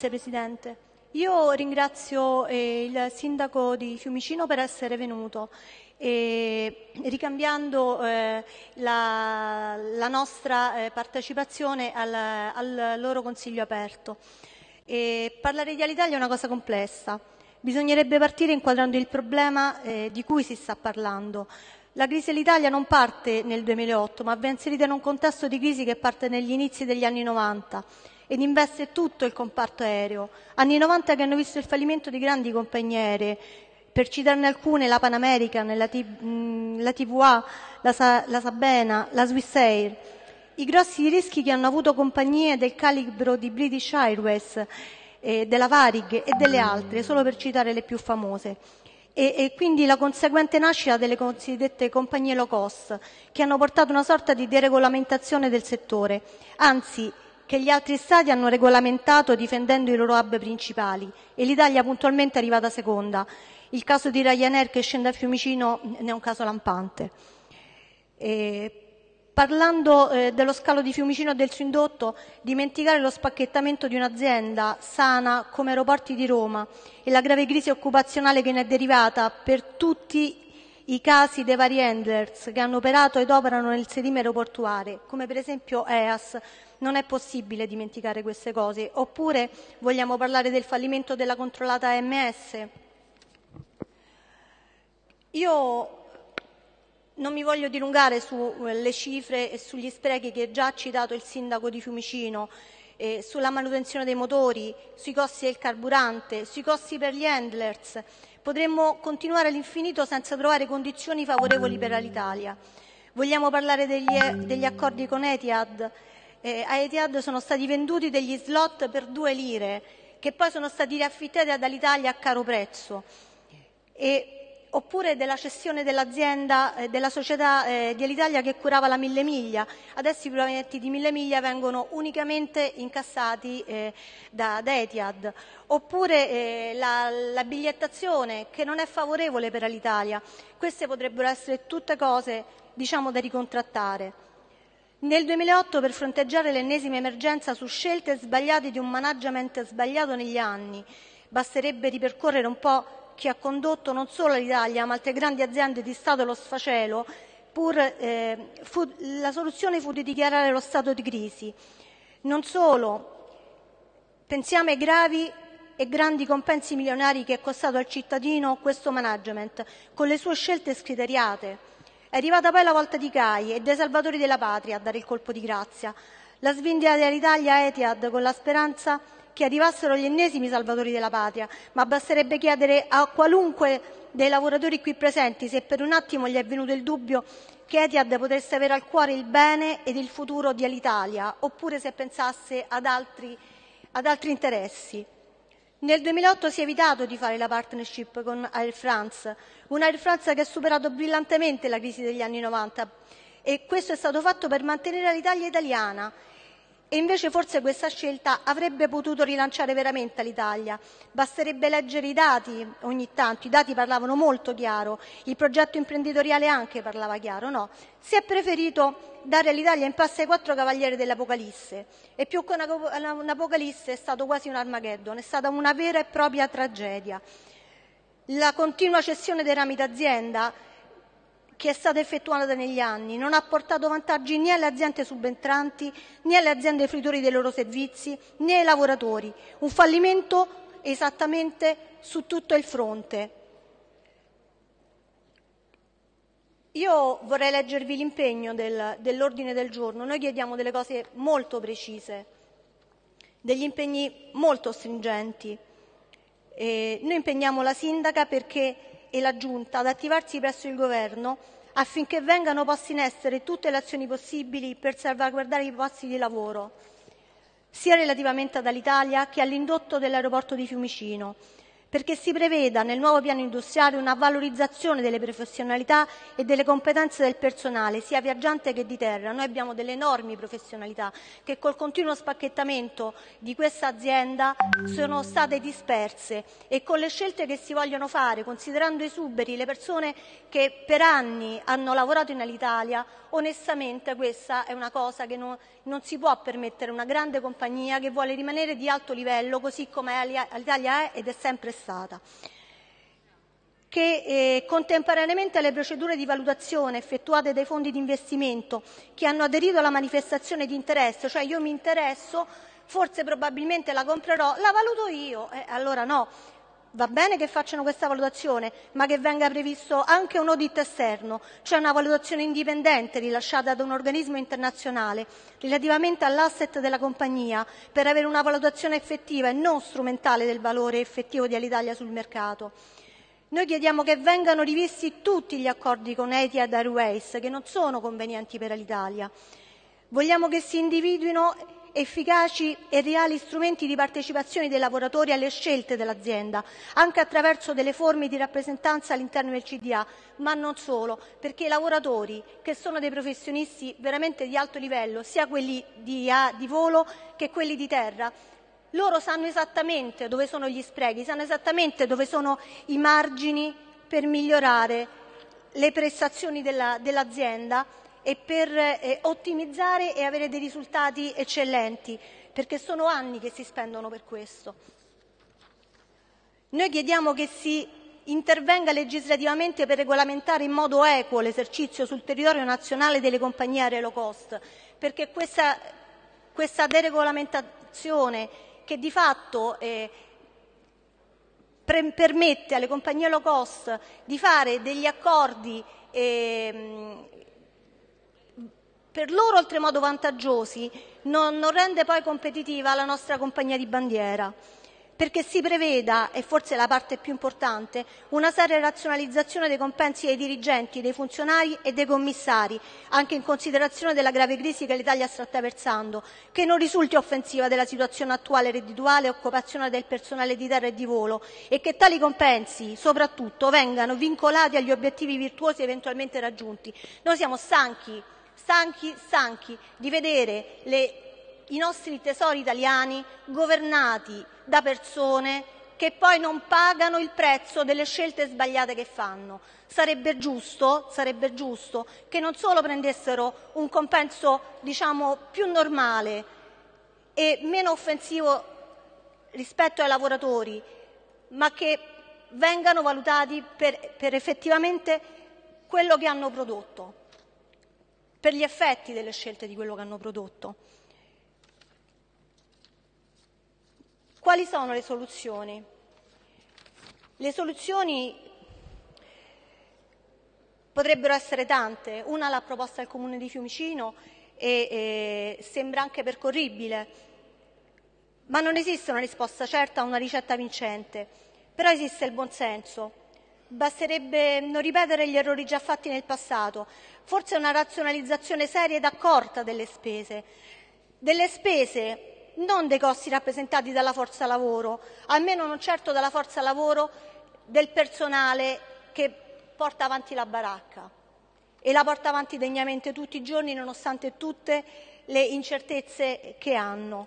Grazie Presidente. Io ringrazio il Sindaco di Fiumicino per essere venuto e ricambiando la nostra partecipazione al loro Consiglio aperto. Parlare di Alitalia è una cosa complessa. Bisognerebbe partire inquadrando il problema di cui si sta parlando. La crisi dell'Italia non parte nel 2008, ma va inserita in un contesto di crisi che parte negli inizi degli anni 90 ed investe tutto il comparto aereo. Anni 90 che hanno visto il fallimento di grandi compagnie aeree, per citarne alcune, la Pan American, la TVA, la Sabena, la Swiss Air. I grossi rischi che hanno avuto compagnie del calibro di British Airways, della Varig e delle altre, solo per citare le più famose. E quindi la conseguente nascita delle cosiddette compagnie low cost, che hanno portato una sorta di deregolamentazione del settore, anzi che gli altri Stati hanno regolamentato difendendo i loro hub principali e l'Italia puntualmente è arrivata seconda. Il caso di Ryanair che scende a Fiumicino ne è un caso lampante. Parlando dello scalo di Fiumicino e del suo indotto, dimenticare lo spacchettamento di un'azienda sana come Aeroporti di Roma e la grave crisi occupazionale che ne è derivata per tutti i casi dei vari handlers che hanno operato ed operano nel sedime aeroportuale, come per esempio EAS. Non è possibile dimenticare queste cose. Oppure vogliamo parlare del fallimento della controllata AMS? Io non mi voglio dilungare sulle cifre e sugli sprechi che già ha citato il Sindaco di Fiumicino, sulla manutenzione dei motori, sui costi del carburante, sui costi per gli handlers. Potremmo continuare all'infinito senza trovare condizioni favorevoli per l'Italia. Vogliamo parlare degli accordi con Etihad? A Etihad sono stati venduti degli slot per 2 lire, che poi sono stati riaffittati dall'Italia a caro prezzo. Oppure della cessione dell'azienda, della società di Alitalia che curava la Mille Miglia. Adesso i proventi di Mille Miglia vengono unicamente incassati da Etihad. Oppure la bigliettazione che non è favorevole per l'Italia. Queste potrebbero essere tutte cose, diciamo, da ricontrattare. Nel 2008, per fronteggiare l'ennesima emergenza su scelte sbagliate di un management sbagliato negli anni, basterebbe ripercorrere un po' chi ha condotto non solo l'Italia ma altre grandi aziende di Stato allo sfacelo, la soluzione fu di dichiarare lo stato di crisi. Non solo, pensiamo ai gravi e grandi compensi milionari che è costato al cittadino questo management, con le sue scelte scriteriate. È arrivata poi la volta di CAI e dei salvatori della patria a dare il colpo di grazia. La svendita dell'Italia a Etihad con la speranza che arrivassero gli ennesimi salvatori della patria, ma basterebbe chiedere a qualunque dei lavoratori qui presenti se per un attimo gli è venuto il dubbio che Etihad potesse avere al cuore il bene ed il futuro di Alitalia, oppure se pensasse ad altri interessi. Nel 2008 si è evitato di fare la partnership con Air France, una Air France che ha superato brillantemente la crisi degli anni 90 e questo è stato fatto per mantenere l'Italia italiana. E invece forse questa scelta avrebbe potuto rilanciare veramente l'Italia. Basterebbe leggere i dati ogni tanto, i dati parlavano molto chiaro, il progetto imprenditoriale anche parlava chiaro, no? Si è preferito dare all'Italia in pasto ai 4 cavalieri dell'Apocalisse e più che un'Apocalisse è stato quasi un Armageddon, è stata una vera e propria tragedia. La continua cessione dei rami d'azienda che è stata effettuata negli anni non ha portato vantaggi né alle aziende subentranti né alle aziende fruitori dei loro servizi né ai lavoratori. Un fallimento esattamente su tutto il fronte. Io vorrei leggervi l'impegno dell'ordine del giorno. Noi chiediamo delle cose molto precise, degli impegni molto stringenti. Noi impegniamo la Sindaca e la Giunta ad attivarsi presso il Governo affinché vengano poste in essere tutte le azioni possibili per salvaguardare i posti di lavoro, sia relativamente ad Alitalia che all'indotto dell'aeroporto di Fiumicino, perché si preveda nel nuovo piano industriale una valorizzazione delle professionalità e delle competenze del personale, sia viaggiante che di terra. Noi abbiamo delle enormi professionalità che col continuo spacchettamento di questa azienda sono state disperse, e con le scelte che si vogliono fare, considerando esuberi le persone che per anni hanno lavorato in Alitalia, onestamente questa è una cosa che non si può permettere una grande compagnia che vuole rimanere di alto livello, così come Alitalia è ed è sempre stata. Che contemporaneamente alle procedure di valutazione effettuate dai fondi di investimento che hanno aderito alla manifestazione di interesse, cioè io mi interesso, forse probabilmente la comprerò, la valuto io, allora no. Va bene che facciano questa valutazione, ma che venga previsto anche un audit esterno, cioè una valutazione indipendente rilasciata da un organismo internazionale relativamente all'asset della compagnia, per avere una valutazione effettiva e non strumentale del valore effettivo di Alitalia sul mercato. Noi chiediamo che vengano rivisti tutti gli accordi con Etihad Airways, che non sono convenienti per Alitalia. Vogliamo che si individuino efficaci e reali strumenti di partecipazione dei lavoratori alle scelte dell'azienda, anche attraverso delle forme di rappresentanza all'interno del CDA, ma non solo, perché i lavoratori, che sono dei professionisti veramente di alto livello, sia quelli di volo che quelli di terra, loro sanno esattamente dove sono gli sprechi, sanno esattamente dove sono i margini per migliorare le prestazioni dell'azienda e per ottimizzare e avere dei risultati eccellenti, perché sono anni che si spendono per questo. Noi chiediamo che si intervenga legislativamente per regolamentare in modo equo l'esercizio sul territorio nazionale delle compagnie aeree low cost, perché questa deregolamentazione che di fatto permette alle compagnie low cost di fare degli accordi per loro oltremodo vantaggiosi, non rende poi competitiva la nostra compagnia di bandiera, perché si preveda, e forse è la parte più importante, una seria razionalizzazione dei compensi dei dirigenti, dei funzionari e dei commissari, anche in considerazione della grave crisi che l'Italia sta attraversando, che non risulti offensiva della situazione attuale reddituale e occupazionale del personale di terra e di volo, e che tali compensi, soprattutto, vengano vincolati agli obiettivi virtuosi eventualmente raggiunti. Noi siamo stanchi di vedere i nostri tesori italiani governati da persone che poi non pagano il prezzo delle scelte sbagliate che fanno. Sarebbe giusto che non solo prendessero un compenso, diciamo, più normale e meno offensivo rispetto ai lavoratori, ma che vengano valutati per effettivamente quello che hanno prodotto, per gli effetti delle scelte di quello che hanno prodotto. Quali sono le soluzioni? Le soluzioni potrebbero essere tante. Una l'ha proposta il Comune di Fiumicino e sembra anche percorribile, ma non esiste una risposta certa a una ricetta vincente. Però esiste il buonsenso. Basterebbe non ripetere gli errori già fatti nel passato, forse una razionalizzazione seria ed accorta delle spese, non dei costi rappresentati dalla forza lavoro, almeno non certo dalla forza lavoro del personale che porta avanti la baracca e la porta avanti degnamente tutti i giorni nonostante tutte le incertezze che hanno.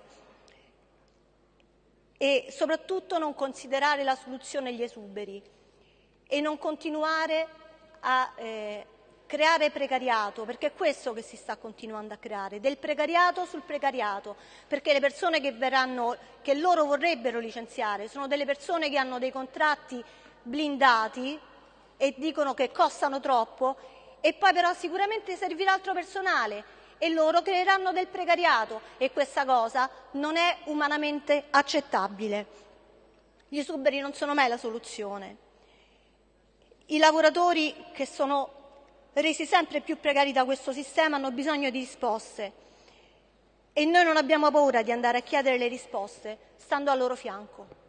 E soprattutto non considerare la soluzione gli esuberi e non continuare a creare precariato, perché è questo che si sta continuando a creare, del precariato sul precariato, perché le persone che loro vorrebbero licenziare sono delle persone che hanno dei contratti blindati e dicono che costano troppo, e poi però sicuramente servirà altro personale e loro creeranno del precariato, e questa cosa non è umanamente accettabile. Gli esuberi non sono mai la soluzione. I lavoratori che sono resi sempre più precari da questo sistema hanno bisogno di risposte e noi non abbiamo paura di andare a chiedere le risposte stando al loro fianco.